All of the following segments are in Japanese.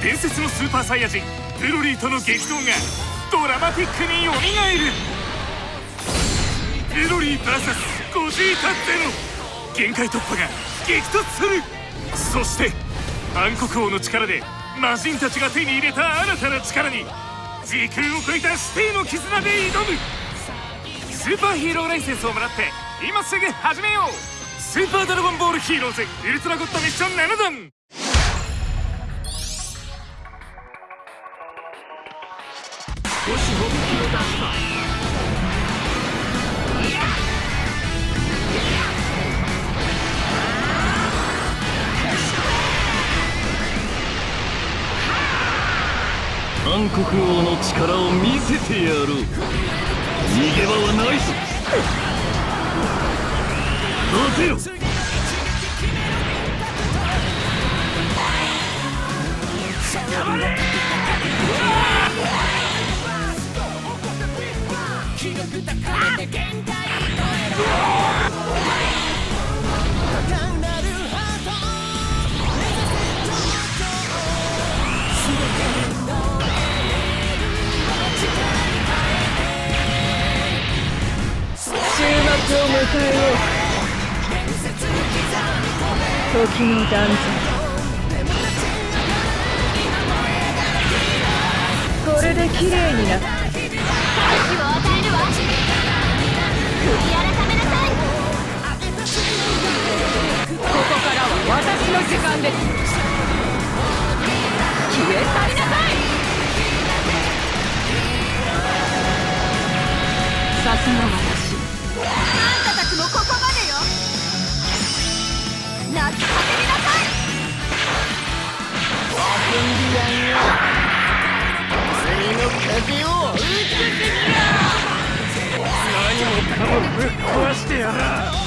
伝説のスーパーサイヤ人ブロリーとの激闘がドラマティックによみがえる。ブロリー VS ゴジータ・ゼノ、限界突破が激突する。そして暗黒王の力で魔人たちが手に入れた新たな力に時空を超えた師弟の絆で挑む。スーパーヒーローライセンスをもらって今すぐ始めよう。スーパードラゴンボールヒーローズウルトラゴッドミッション7弾。少し本気を出した。 暗黒王の力を見せてやろう。逃げ場はないぞ。待てよ。 を迎えよう。時の断絶。これで綺麗になった。 価値を与えるわ。悔い改めなさい。 ここからは私の時間です。消え去りなさい。さすが私。 あんたたちもここまでよ。泣き叫びなさい。 次の風を受けてみろ。 何もかもぶっ壊してやら。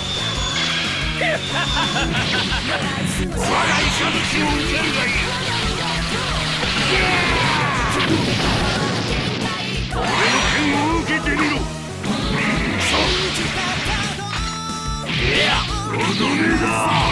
我が息吹を受けるがいい。俺の剣を受けてみろ。いや、踊りだ。